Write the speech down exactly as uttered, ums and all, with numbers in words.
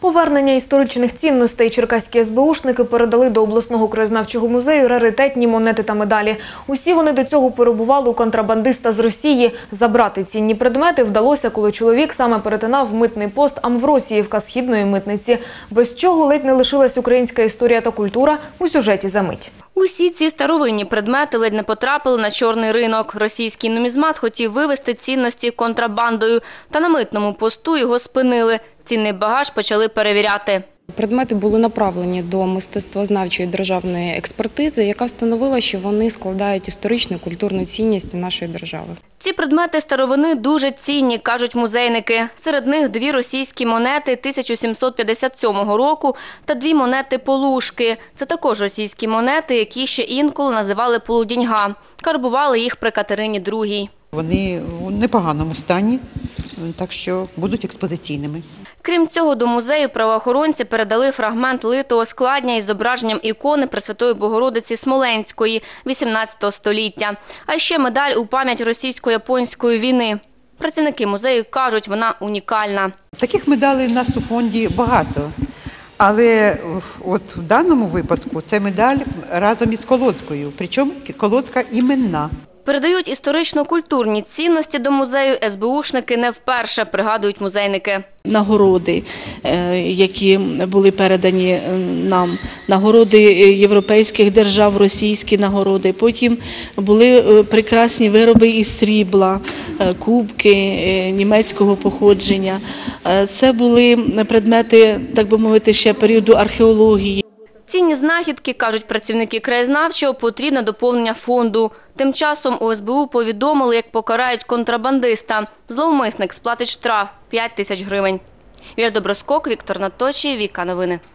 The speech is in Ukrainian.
Повернення історичних цінностей черкаські ес бе ушники передали до обласного краєзнавчого музею раритетні монети та медалі. Усі вони до цього перебували у контрабандиста з Росії. Забрати цінні предмети вдалося, коли чоловік саме перетинав митний пост Амвросіївка східної митниці. Без чого ледь не лишилась українська історія та культура у сюжеті за мить. Усі ці старовинні предмети ледь не потрапили на чорний ринок. Російський нумізмат хотів вивезти цінності контрабандою, та на митному посту його спинили. Цінний багаж почали перевіряти. Предмети були направлені до мистецтвознавчої державної експертизи, яка встановила, що вони складають історичну і культурну цінність нашої держави. Ці предмети старовини дуже цінні, кажуть музейники. Серед них дві російські монети тисяча сімсот п'ятдесят сьомого року та дві монети полушки. Це також російські монети, які ще інколи називали полудіньга. Карбували їх при Катерині другій. Вони у непоганому стані, так що будуть експозиційними. Крім цього, до музею правоохоронці передали фрагмент литого складня із зображенням ікони Пресвятої Богородиці Смоленської вісімнадцятого століття, а ще медаль у пам'ять російсько-японської війни. Працівники музею кажуть, вона унікальна. Таких медалей у нас у фонді багато, але от в даному випадку це медаль разом із колодкою, причому колодка іменна. Передають історично-культурні цінності до музею ес бе ушники не вперше, пригадують музейники. Нагороди, які були передані нам, нагороди європейських держав, російські нагороди. Потім були прекрасні вироби із срібла, кубки німецького походження. Це були предмети, так би мовити, ще періоду археології. Цінні знахідки, кажуть працівники краєзнавчого, потрібне доповнення фонду. Тим часом у ес бе у повідомили, як покарають контрабандиста. Зловмисник сплатить штраф – п'ять тисяч гривень. Віра Доброскок, Віктор Наточій, Віка Новини.